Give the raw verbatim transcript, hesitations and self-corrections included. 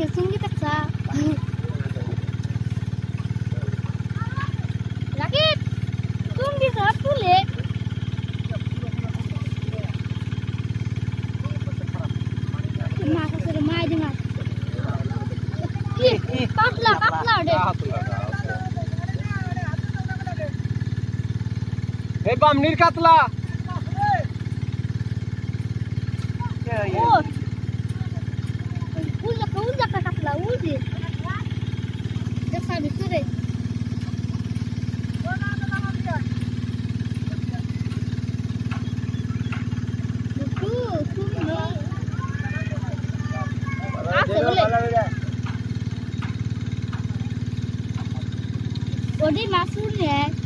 के सिंगी तक सा लगे तुम भी साथ तू ले मां को सर मार दूंगा ये काटला काटला दे ए बम नीर काटला ओ उला का उला का काटला उजी देखा भी रे बॉडी मासूम है।